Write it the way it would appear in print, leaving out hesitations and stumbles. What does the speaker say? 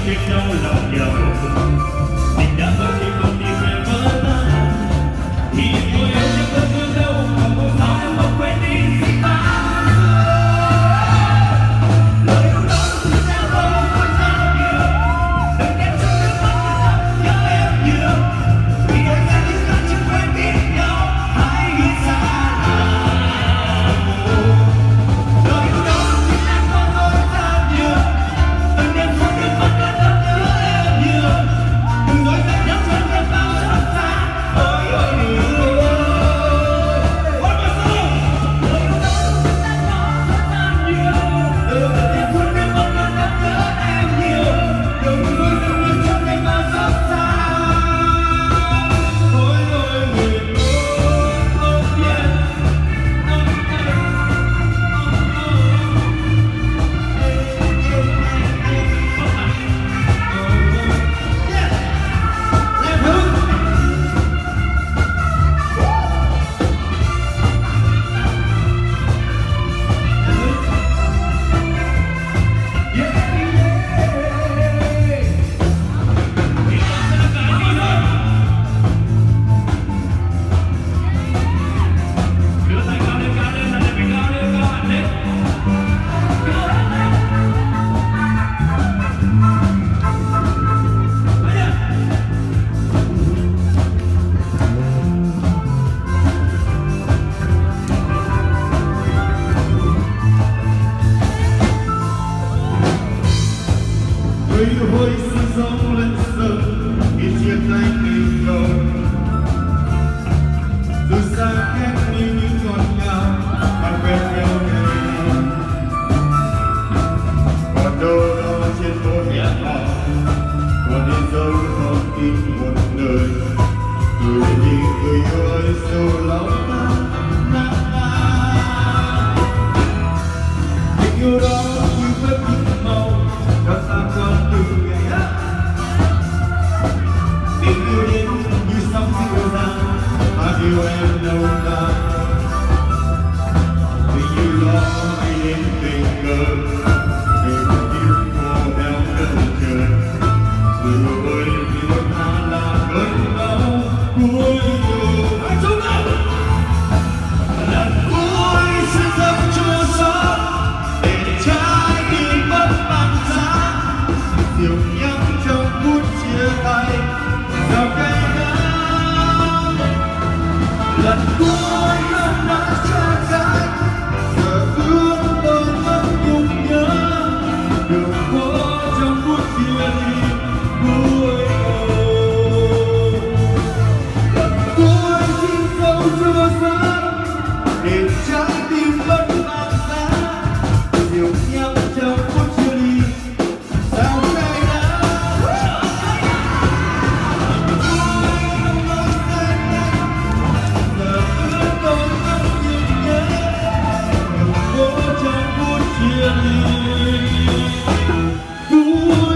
chuyện đau lòng nhiều tình đã mất thì không đi về với ta thì tôi yêu chẳng có thương đâu mà một sao em không quên đi gì ta lời yêu đó cũng sẽ không có sao nhiều đừng em trong nước mắt nhớ em nhiều vì tôi sẽ như ta chưa quên biết nhau hãy ghi xa lời yêu đó cũng sẽ không có sao nhiều đừng em trong nước mắt nhớ em nhiều đừng nói rằng nhớ chân em bao rất xa ôi ôi ôi one more song lời yêu đó cũng sẽ không có sao nhiều đừng em trong nước mắt nhớ em nhiều đừng nói rằng nhớ chân em bao rất xa ôi ôi ôi hối sự sống lên sông khi chia tay tình rồi dù xa cách như những con ngao ta quen nhau ngày còn đâu đó trên phố nhà họ còn đi dấu con tim một đời người đi người yêu ơi sâu lòng tình yêu đó như vết những màu cho ta con từ ngày tình yêu đến như sóng dịu dàng ta yêu em đâu ta tình yêu đó hay đến tình cờ để con tim cô theo đất trời người yêu ơi vì một ta là cơn đau cuối cùng chúng ta lần cuối sẽ dâng chua xót để trái tim bất bằng giá dịu nhắm trong phút chia tay sao cay đắng lần cuối không đã trao trái giờ ước tôi vẫn nhung nhớ đường phố trong phút chia ly cuối cùng lần cuối xin dấu chua xót để trái tim bất bằng giá dịu nhắm trong phút chia ly sao cay đắng giờ ước tôi vẫn nhung nhớ đường phố trong phút chia ly cuối